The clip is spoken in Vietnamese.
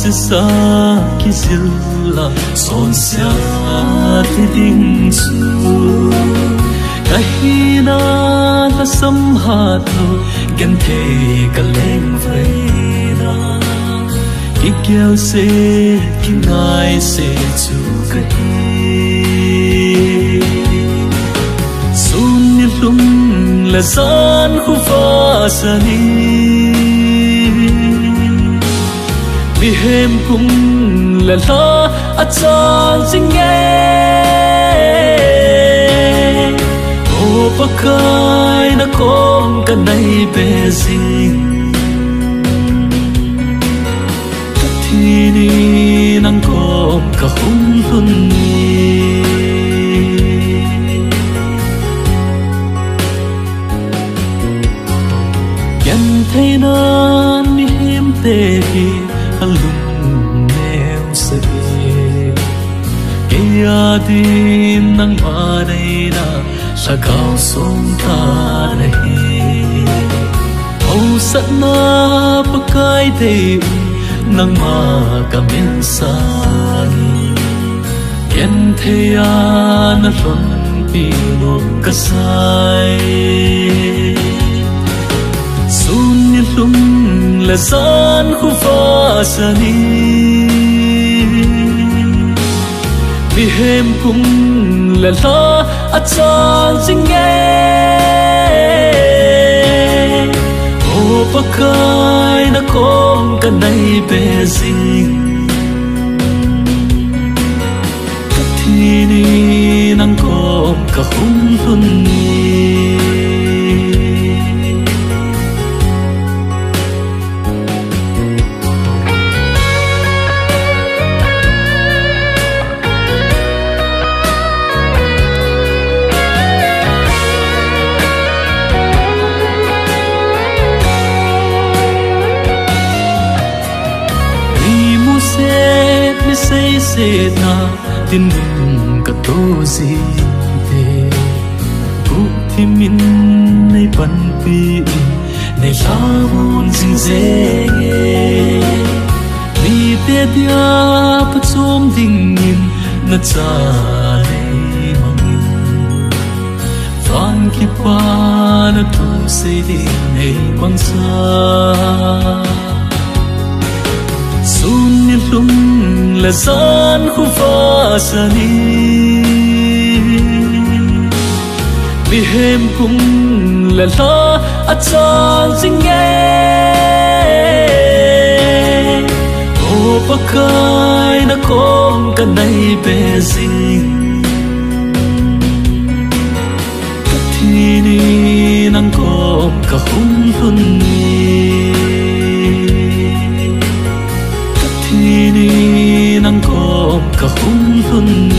se sa ki zilla son sia ti ding su kahina la samhat lo gan the ka leng vrena ki kyau se ki ngai se chu ka sun ni lum la san hu fa sani mi hem kum la la a chang jing ye o pakai na kom ka nai be zing kathini nangkom ka hun hun ni yan thai nan mi hem te hi alum neo se ya din nang ma dai na sa cao sông ta nahi au sat na pakai te nang ma ka min sa ni yen the ya na lon pi no ka sai sun ni lum la san hu fa sa ni mi hem kum la la a chang jing ye o pakai na kom ka nai be zing kathini nangkom ka hun hun ni se na tin ka to si te ku thi min nei pan pi nei la mun sing ze mi te dia pa chom ding in na cha nei mangin van ki pa na tu se di nei kwang sa sun ni lum la san hu fa sa ni mi hem kum la la a chang jing ye o pakai na kom ka nai be zing kathini nangkom ka hun hun ni nangkom ka hun hun